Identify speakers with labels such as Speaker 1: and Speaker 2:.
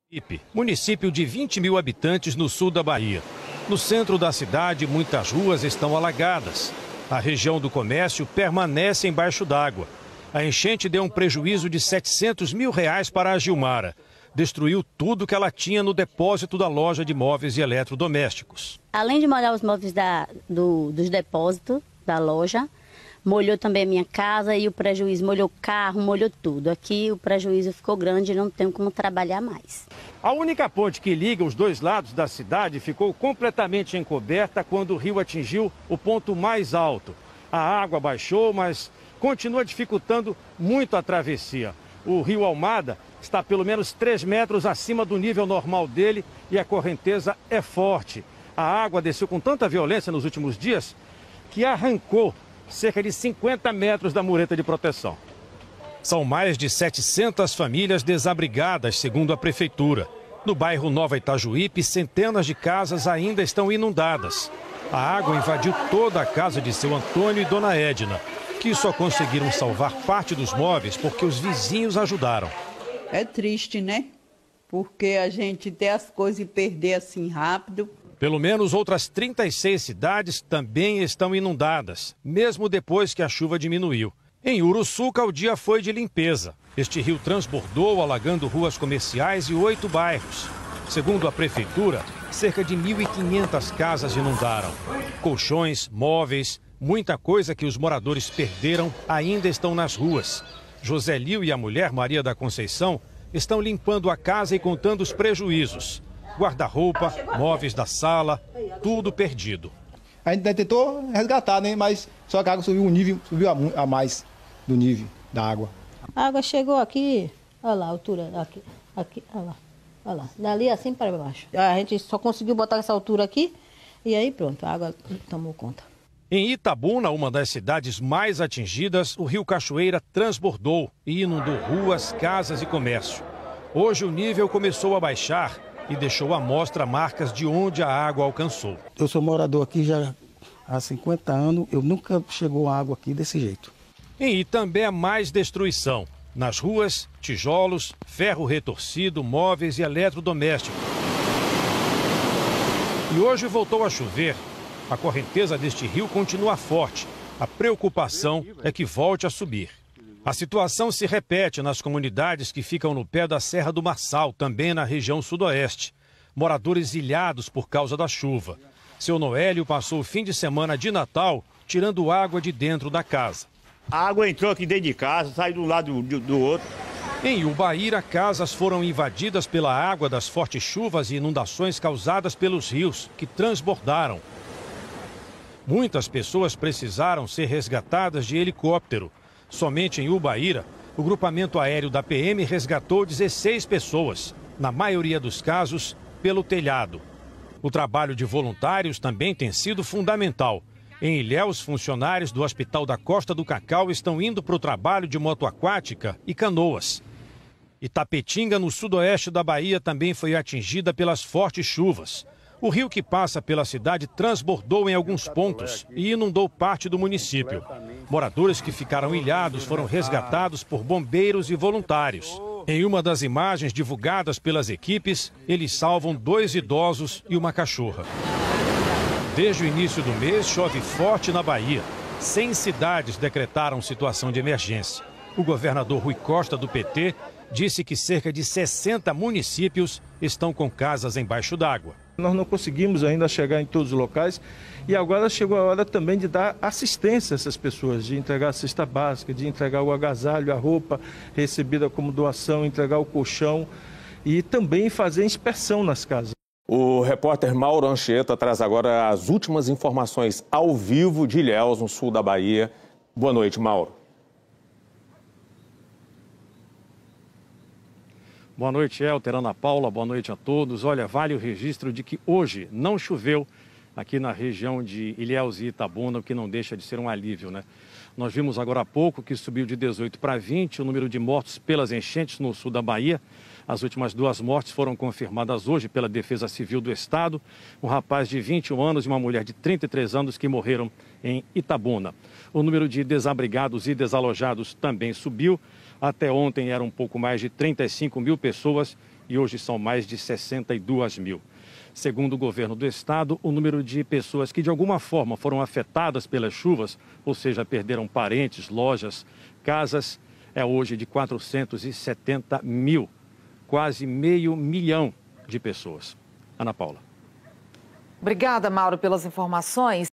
Speaker 1: Município de 20 mil habitantes no sul da Bahia. No centro da cidade, muitas ruas estão alagadas. A região do comércio permanece embaixo d'água. A enchente deu um prejuízo de R$700 mil para a Gilmara. Destruiu tudo que ela tinha no depósito da loja de móveis e eletrodomésticos.
Speaker 2: Além de molhar os móveis dos depósitos da loja, molhou também a minha casa e o prejuízo molhou o carro, molhou tudo. Aqui o prejuízo ficou grande e não tenho como trabalhar mais.
Speaker 1: A única ponte que liga os dois lados da cidade ficou completamente encoberta quando o rio atingiu o ponto mais alto. A água baixou, mas continua dificultando muito a travessia. O rio Almada está pelo menos 3 metros acima do nível normal dele e a correnteza é forte. A água desceu com tanta violência nos últimos dias que arrancou cerca de 50 metros da mureta de proteção. São mais de 700 famílias desabrigadas, segundo a prefeitura. No bairro Nova Itajuípe, centenas de casas ainda estão inundadas. A água invadiu toda a casa de seu Antônio e dona Edna, que só conseguiram salvar parte dos móveis porque os vizinhos ajudaram.
Speaker 3: É triste, né? Porque a gente ter as coisas e perder assim rápido.
Speaker 1: Pelo menos outras 36 cidades também estão inundadas, mesmo depois que a chuva diminuiu. Em Uruçuca, o dia foi de limpeza. Este rio transbordou, alagando ruas comerciais e 8 bairros. Segundo a prefeitura, cerca de 1.500 casas inundaram. Colchões, móveis, muita coisa que os moradores perderam ainda estão nas ruas. José Lio e a mulher Maria da Conceição estão limpando a casa e contando os prejuízos. Guarda-roupa, móveis da sala, tudo perdido.
Speaker 4: A gente tentou resgatar, né? Mas só que a água subiu a mais do nível da água.
Speaker 5: A água chegou aqui, olha lá a altura, aqui, olha lá, dali assim para baixo. A gente só conseguiu botar essa altura aqui e aí pronto, a água tomou conta.
Speaker 1: Em Itabuna, uma das cidades mais atingidas, o rio Cachoeira transbordou e inundou ruas, casas e comércio. Hoje o nível começou a baixar e deixou à mostra marcas de onde a água alcançou.
Speaker 6: Eu sou morador aqui já há 50 anos, eu nunca chegou água aqui desse jeito.
Speaker 1: Em Itambé, mais destruição. Nas ruas, tijolos, ferro retorcido, móveis e eletrodomésticos. E hoje voltou a chover. A correnteza deste rio continua forte. A preocupação é que volte a subir. A situação se repete nas comunidades que ficam no pé da Serra do Marçal, também na região sudoeste. Moradores ilhados por causa da chuva. Seu Noélio passou o fim de semana de Natal tirando água de dentro da casa.
Speaker 7: A água entrou aqui dentro de casa, saiu de um lado do outro.
Speaker 1: Em Ubaíra, casas foram invadidas pela água das fortes chuvas e inundações causadas pelos rios, que transbordaram. Muitas pessoas precisaram ser resgatadas de helicóptero. Somente em Ubaíra, o grupamento aéreo da PM resgatou 16 pessoas, na maioria dos casos, pelo telhado. O trabalho de voluntários também tem sido fundamental. Em Ilhéus, funcionários do Hospital da Costa do Cacau estão indo para o trabalho de moto aquática e canoas. Itapetinga, no sudoeste da Bahia, também foi atingida pelas fortes chuvas. O rio que passa pela cidade transbordou em alguns pontos e inundou parte do município. Moradores que ficaram ilhados foram resgatados por bombeiros e voluntários. Em uma das imagens divulgadas pelas equipes, eles salvam 2 idosos e uma cachorra. Desde o início do mês, chove forte na Bahia. 100 cidades decretaram situação de emergência. O governador Rui Costa, do PT, disse que cerca de 60 municípios estão com casas embaixo d'água.
Speaker 8: Nós não conseguimos ainda chegar em todos os locais e agora chegou a hora também de dar assistência a essas pessoas, de entregar a cesta básica, de entregar o agasalho, a roupa recebida como doação, entregar o colchão e também fazer inspeção nas casas.
Speaker 9: O repórter Mauro Anchieta traz agora as últimas informações ao vivo de Ilhéus, no sul da Bahia. Boa noite, Mauro.
Speaker 1: Boa noite, Helter, Ana Paula, boa noite a todos. Olha, vale o registro de que hoje não choveu aqui na região de Ilhéus e Itabuna, o que não deixa de ser um alívio, né? Nós vimos agora há pouco que subiu de 18 para 20 o número de mortos pelas enchentes no sul da Bahia. As últimas 2 mortes foram confirmadas hoje pela Defesa Civil do Estado. Um rapaz de 21 anos e uma mulher de 33 anos que morreram em Itabuna. O número de desabrigados e desalojados também subiu. Até ontem eram um pouco mais de 35 mil pessoas e hoje são mais de 62 mil. Segundo o governo do estado, o número de pessoas que de alguma forma foram afetadas pelas chuvas, ou seja, perderam parentes, lojas, casas, é hoje de 470 mil, quase 500 mil de pessoas. Ana Paula.
Speaker 10: Obrigada, Mauro, pelas informações.